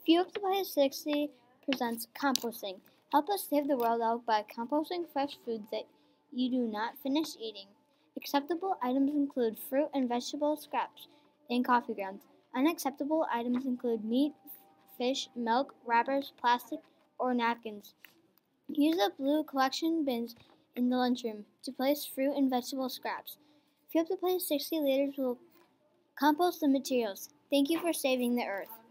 Fuel Supply 60 presents composting. Help us save the world out by composting fresh foods that you do not finish eating. Acceptable items include fruit and vegetable scraps and coffee grounds. Unacceptable items include meat, fish, milk, wrappers, plastic, or napkins. Use the blue collection bins in the lunchroom to place fruit and vegetable scraps. Fuel Supply 60 liters will compost the materials. Thank you for saving the earth.